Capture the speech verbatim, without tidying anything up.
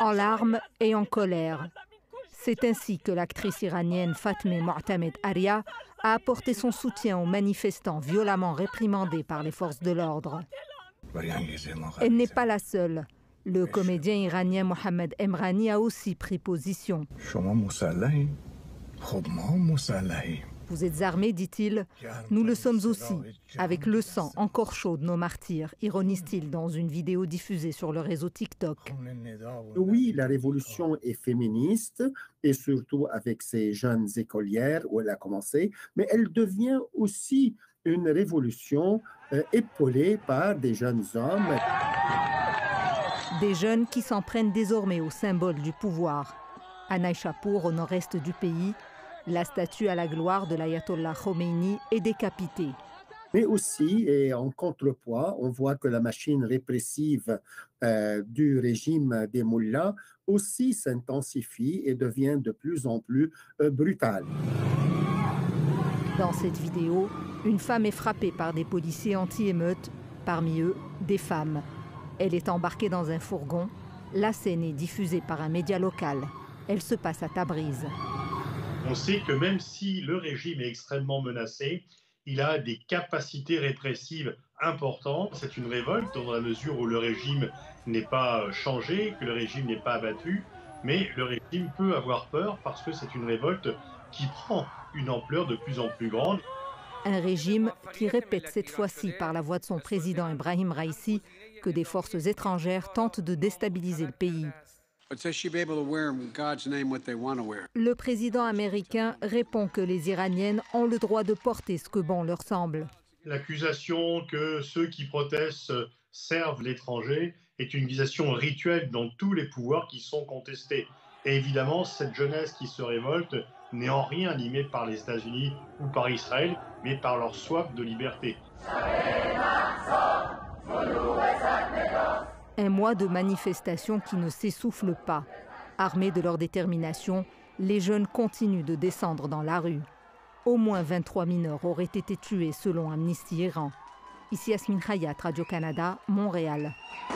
en larmes et en colère. C'est ainsi que l'actrice iranienne Fatmeh Mo'tammed Arya a apporté son soutien aux manifestants violemment réprimandés par les forces de l'ordre. Elle n'est pas la seule. Le comédien iranien Mohamed Emrani a aussi pris position. Vous êtes armés, dit-il. Nous le sommes aussi, avec le sang encore chaud de nos martyrs, ironise-t-il dans une vidéo diffusée sur le réseau TikTok. Oui, la révolution est féministe, et surtout avec ces jeunes écolières où elle a commencé, mais elle devient aussi une révolution euh, épaulée par des jeunes hommes. Des jeunes qui s'en prennent désormais au symbole du pouvoir. À Naïchapour, au nord-est du pays, la statue à la gloire de l'ayatollah Khomeini est décapitée. Mais aussi, et en contrepoids, on voit que la machine répressive euh, du régime des mollahs aussi s'intensifie et devient de plus en plus euh, brutale. Dans cette vidéo, une femme est frappée par des policiers anti-émeutes, parmi eux des femmes. Elle est embarquée dans un fourgon. La scène est diffusée par un média local. Elle se passe à Tabriz. On sait que même si le régime est extrêmement menacé, il a des capacités répressives importantes. C'est une révolte dans la mesure où le régime n'est pas changé, que le régime n'est pas abattu, mais le régime peut avoir peur parce que c'est une révolte qui prend une ampleur de plus en plus grande. Un régime qui répète cette fois-ci par la voix de son président Ibrahim Raïssi que des forces étrangères tentent de déstabiliser le pays. Le président américain répond que les Iraniennes ont le droit de porter ce que bon leur semble. L'accusation que ceux qui protestent servent l'étranger est une accusation rituelle dans tous les pouvoirs qui sont contestés. Et évidemment, cette jeunesse qui se révolte n'est en rien animée par les États-Unis ou par Israël, mais par leur soif de liberté. Un mois de manifestations qui ne s'essouffle pas. Armés de leur détermination, les jeunes continuent de descendre dans la rue. Au moins vingt-trois mineurs auraient été tués selon Amnesty Iran. Ici Yasmine Khayat, Radio-Canada, Montréal.